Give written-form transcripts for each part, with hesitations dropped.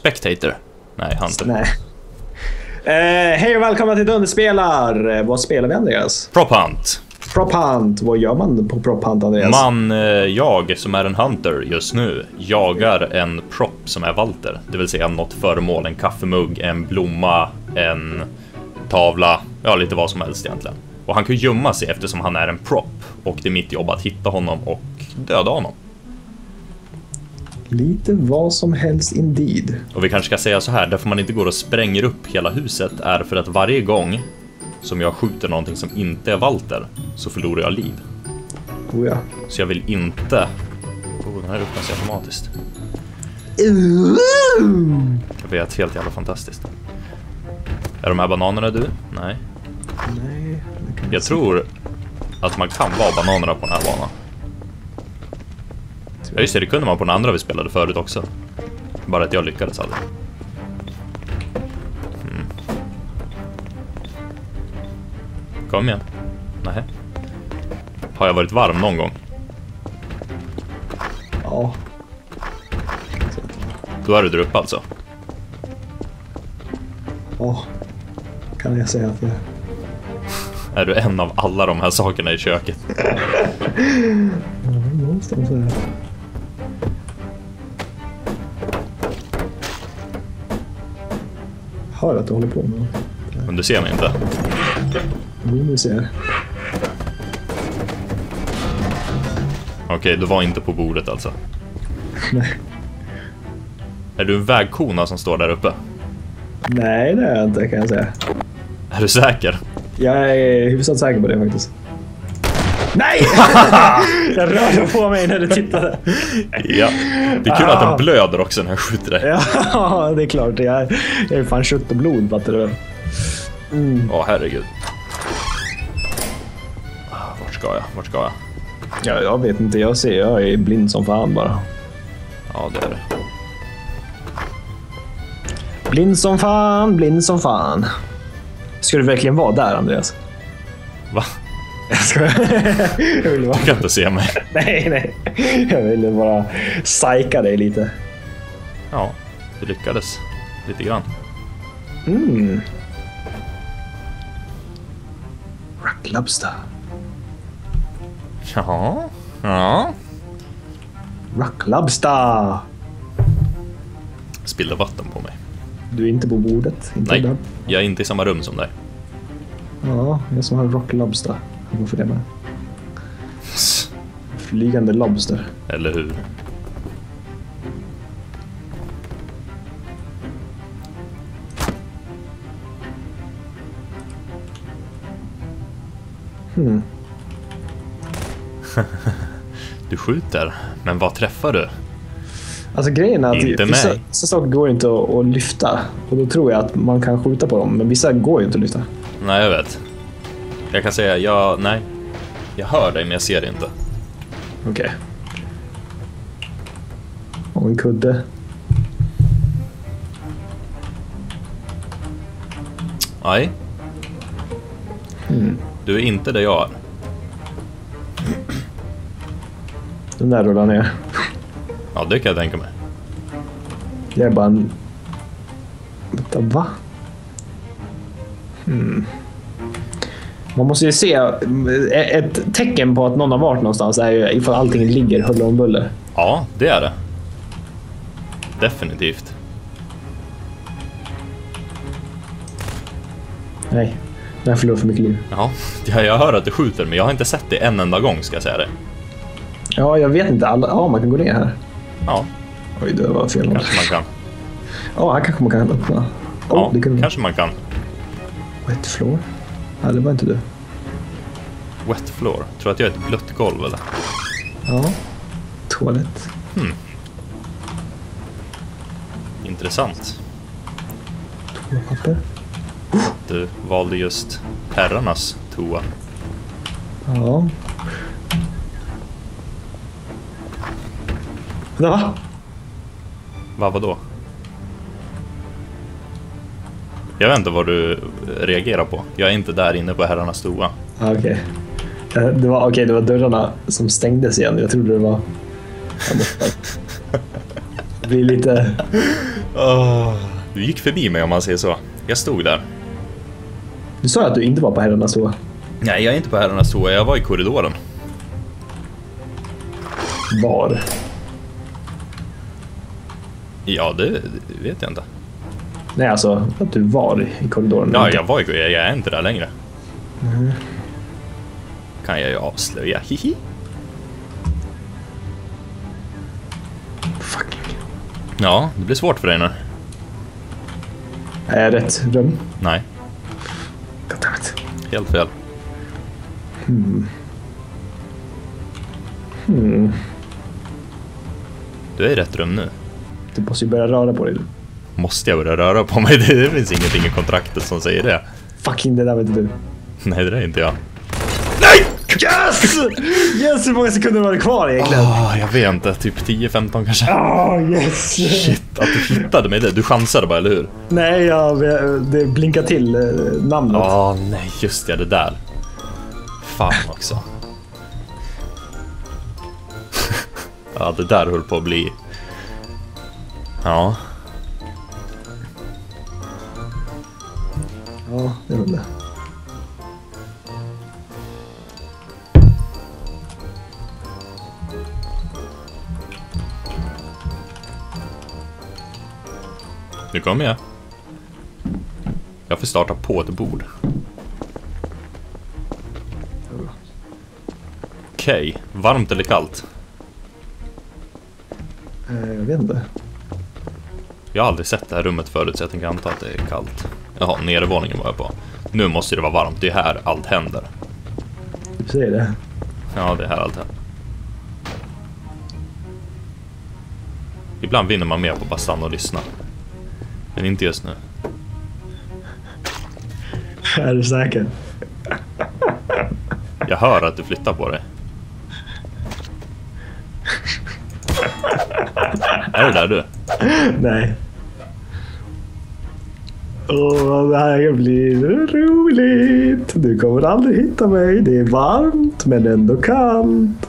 Spectator. Nej, Hunter. Nej. Hej och välkomna till Dunderspelar. Vad spelar vi, Andreas? Prop Hunt. Prop Hunt. Vad gör man på Prop Hunt, Andreas? Jag som är en hunter just nu jagar en prop som är Walter. Det vill säga något föremål, en kaffemugg, en blomma, en tavla, ja lite vad som helst egentligen. Och han kan gömma sig eftersom han är en prop. Och det är mitt jobb att hitta honom och döda honom. Lite vad som helst indeed. Och vi kanske ska säga så här, därför man inte går och spränger upp hela huset är för att varje gång som jag skjuter någonting som inte är Walter så förlorar jag liv. Oh ja. Så jag vill inte... den här öppnas automatiskt. Jag vet, helt jävla fantastiskt. Är de här bananerna du? Nej. Nej. Jag tror att man kan vara bananerna på den här banan. Ja just det kunde man på den andra vi spelade förut också. Bara att jag lyckades aldrig. Kom igen. Nej. Har jag varit varm någon gång? Ja. Då är du där uppe alltså. Ja. Kan jag säga att det är du en av alla de här sakerna i köket? någonstans är det. Hör att du håller på med. Men du ser mig inte. Nu ser. Okej, du var inte på bordet alltså. Nej. Är du en vägkona som står där uppe? Nej, det är jag inte, kan jag säga. Är du säker? Jag är hyfsat säker på det faktiskt. Nej! Jag rörde på mig när du tittade. Ja, det är kul att den blöder också när jag skjuter dig. Ja, det är klart. Jag är fan kött och blod, fattar du? Åh, herregud. Vart ska jag? Ja, jag vet inte, jag är blind som fan bara. Ja, det är det. Blind som fan. Ska du verkligen vara där, Andreas? Va? Jag vill bara... Du kan inte se mig. Nej. Jag ville bara psyka dig lite. Ja, det lyckades. Lite grann. Rock Lobster. Ja. Rock Lobster. Spillde vatten på mig. Du är inte på bordet? Inte Nej, där. jag är inte i samma rum som dig. Ja, jag som har Rock Lobster. Varför det med? Flygande lobster. Eller hur? Du skjuter, men vad träffar du? Alltså grejen är att Inte vissa mig. saker går inte att lyfta. Och då tror jag att man kan skjuta på dem. Men vissa går ju inte att lyfta. Nej, jag vet. Jag kan säga, nej. Jag hör dig, men jag ser det inte. Okej. Och en kudde. Nej. Du är inte där jag är. Den där rullar ner. Ja, det kan jag tänka mig. Jag är bara en... Vänta, va? Man måste ju se... Ett tecken på att någon har varit någonstans är ju ifall allting ligger huller om buller. Ja, det är det. Definitivt. Nej, jag förlorar för mycket liv. Ja, jag hör att du skjuter, men jag har inte sett det en enda gång, ska jag säga det. Ja, jag vet inte. Ja, man kan gå ner här. Ja, Oj, det var fel. kanske man kan. Ja, här kanske man kan öppna. Ja, det kan kanske man kan. Wet floor? Nej, det var inte du. Wet floor. Tror att jag är ett blött golv, eller? Ja. Toalett. Intressant. Toapapper. Du valde just herrarnas toa. Ja. Va? Vadå? Jag vet inte vad du reagerar på. Jag är inte där inne på herrarnas toa. Okej. Det var dörrarna som stängdes igen. Jag trodde det var... Det blir lite... Du gick förbi mig om man säger så. Jag stod där. Du sa att du inte var på herrarnas toa. Nej, jag är inte på herrarnas toa. Jag var i korridoren. Var? Ja, det vet jag inte. Nej, alltså att du var i korridoren. Ja, jag är inte där längre. Kan jag ju avslöja. Hihi. Fuck. Ja, det blir svårt för dig nu. Är jag rätt rum? Nej, Goddammit. helt fel. Du är i rätt rum nu. Du måste ju börja röra på dig. Måste jag börja röra på mig? Det finns ingenting i kontraktet som säger det. Fucking, det där vet du. Nej, det är inte jag. Nej! Yes! Yes, hur många sekunder var det kvar egentligen? Jag vet inte, typ 10-15 kanske. Yes! Shit, att du hittade mig det. Du chansade bara, eller hur? Nej, det blinkar till namnet. Nej, just det där. Fan också. Ja, det där höll på att bli... Ja. Ja, det är väl det. Nu kommer jag. Jag får starta på ett bord. Okej, varmt eller kallt? Jag vet inte. Jag har aldrig sett det här rummet förut, så jag tänker anta att det är kallt. Jaha, nedervåningen var jag på. Nu måste det vara varmt, det är här allt händer. Du säger det. Ja, det är här allt händer. Ibland vinner man mer på att bara stanna och lyssna. Men inte just nu. Är du säker? Jag hör att du flyttar på dig. Är det där du? Nej. Det här blir roligt. Du kommer aldrig hitta mig. Det är varmt men ändå kallt.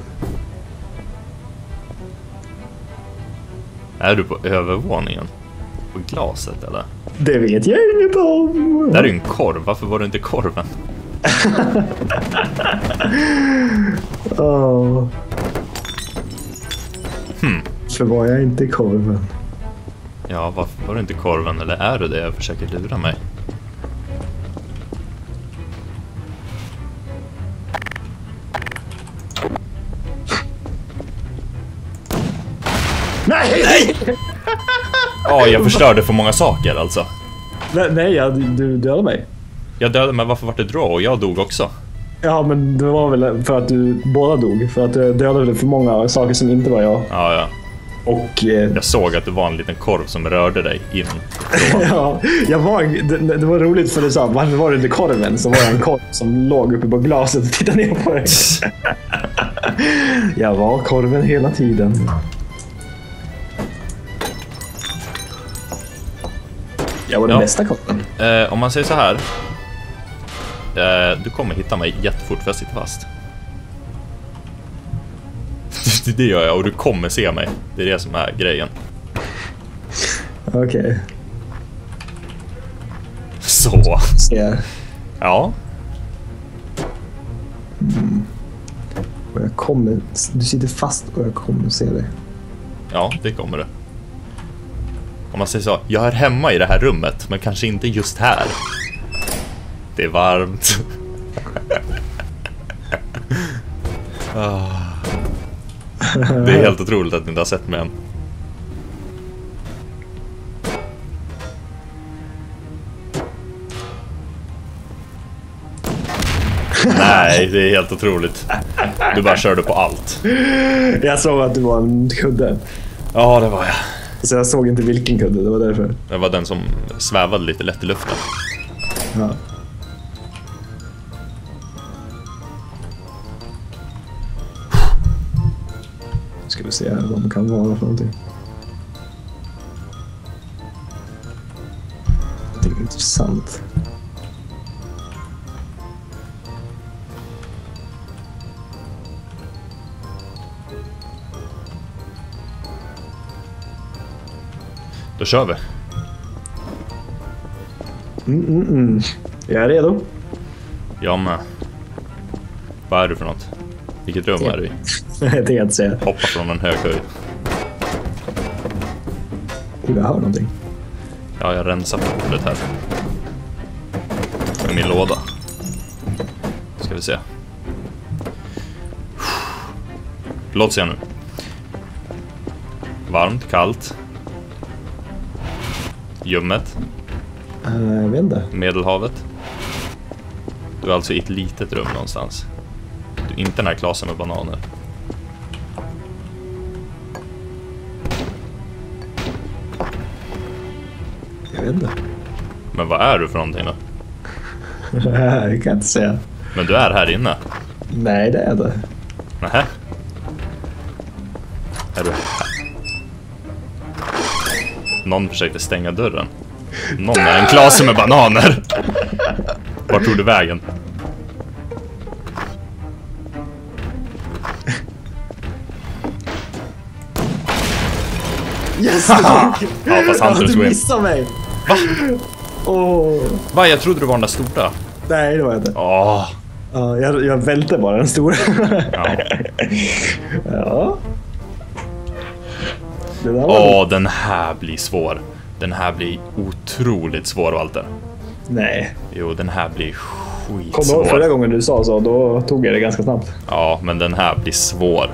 Är du på övervåningen? På glaset eller? Det vet jag inget om. Där är ju en korv. Varför var du inte i korven? För var jag inte i korven? Ja, varför var du inte i korven? Eller är du det? Jag försöker lura mig. Nej! Jag förstörde för många saker alltså. Nej, du dödade mig. Jag dödade, men varför var det draw? Och jag dog också. Ja, men det var väl för att du båda dog. För att du dödade för många saker som inte var jag. Ja. Och... Jag såg att det var en liten korv som rörde dig in. Ja, det var roligt för du sa, varför var det inte korven? Så var det en korv som låg uppe på glaset och tittade ner på dig. Jag var korven hela tiden. Jag var den bästa korven. Om man säger så här. Du kommer hitta mig jättefort för jag sitter fast. Det gör jag och du kommer se mig. Det är det som är grejen. Okej. Så. Ser. Ja. Och jag kommer... Du sitter fast och jag kommer se dig. Ja, det kommer du. Om man säger så. Jag är hemma i det här rummet, men kanske inte just här. Det är varmt. Det är helt otroligt att ni inte har sett mig än. Nej, det är helt otroligt. Du bara körde på allt. Jag såg att du var en kudde. Ja, det var jag. Så jag såg inte vilken kudde, det var därför. Det var den som svävade lite lätt i luften. Ja. Ska vi se här vad man kan vara för någonting. Det är intressant. Då kör vi. Jag är redo. Jag med. Vad är du för något? Vilket rum är du i? Jag tänkte inte säga. Hoppa från en hög höjd. Jag hör någonting. Ja, jag rensar på bordet här. Med min låda. Ska vi se. Låt se nu. Varmt, kallt. Ljummet. Jag vet inte. Medelhavet. Du är alltså i ett litet rum någonstans. Du är inte den här klasen med bananer. Jag vet inte. Men vad är du för någonting då? Jag kan inte säga. Men du är här inne. Nej, det är jag inte. Nähä. Är du här? Någon försökte stänga dörren. Någon är en klase med bananer. Vart tog du vägen? Yes! Ja, fast Hunter du Swim. missade mig. Va? Va? Jag trodde du var den där stora. Nej, det var jag inte. Åh. Ja, jag välte bara den stora. Ja. Ja. Det där var Den här blir svår. Den här blir otroligt svår, Walter. Nej. Jo, den här blir Kom du ihåg skitsvår. förra gången du sa så, då tog jag det ganska snabbt. Ja, men den här blir svår.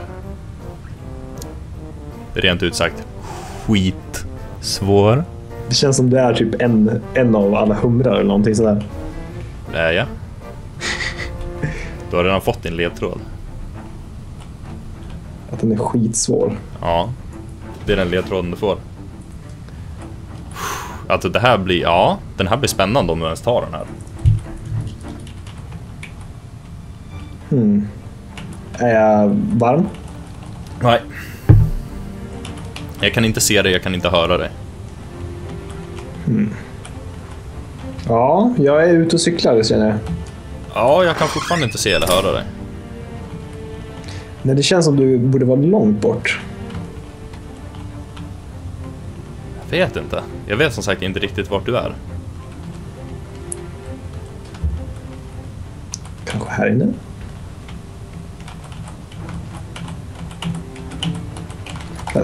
Rent ut sagt, skitsvår. Det känns som det är typ en av alla humrar eller någonting sådär. Det är jag. Du har redan fått din ledtråd. Att den är skitsvår. Ja, det är den ledtråden du får. Alltså det här blir, ja, den här blir spännande om du ens tar den här. Är jag varm? Nej. Jag kan inte se dig, jag kan inte höra dig. Ja, jag är ute och cyklar, känner jag. Ja, jag kan fortfarande inte se eller höra dig. Nej, det känns som du borde vara långt bort. Jag vet inte. Jag vet som sagt inte riktigt vart du är. Kanske här inne? Här.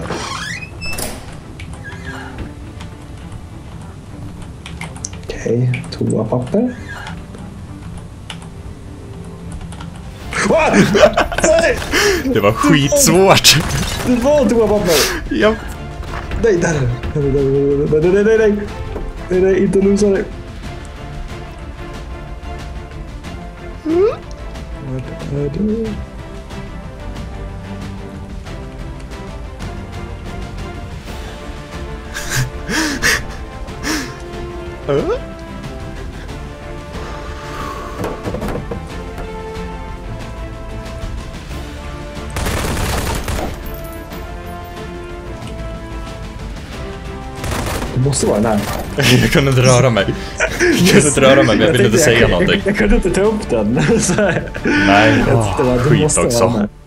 Okej, toapapper. Nej! Det var skitsvårt. Det var toapapper! Ja. Nej, där! Nej, inte losa dig. Vart är du? Det måste vara den här. Jag kunde inte röra mig. Jag kunde inte röra mig, men jag ville inte säga någonting. Jag kunde inte ta upp den. Nej, skit också.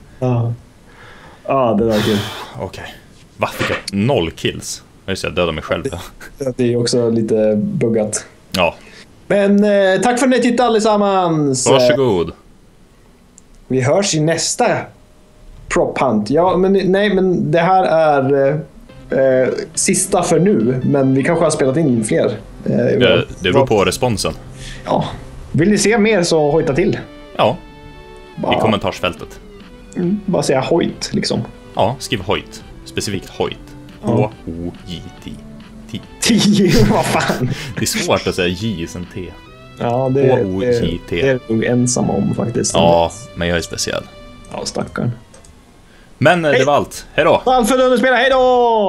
Ja, det var kul. Okej. Va, fick jag 0 kills? Just jag dödade mig själv. Det är också lite buggat. Ja, Men tack för att ni tittade allesammans. varsågod. Vi hörs i nästa Prop Hunt. Ja, men nej, men det här är sista för nu. Men vi kanske har spelat in fler. Det beror på responsen. Ja. Vill ni se mer så hojta till. Ja, Bara, i kommentarsfältet. bara säga hojt liksom. Ja, skriv hojt. Specifikt hojt. H-O-J-T. 10, vad fan. Det är svårt att säga J sen T. Ja, det är nog ensam om faktiskt. Ja, men jag är speciell. Ja, stackarn. Men det var allt. Hej då! Allt för att spela, hej då!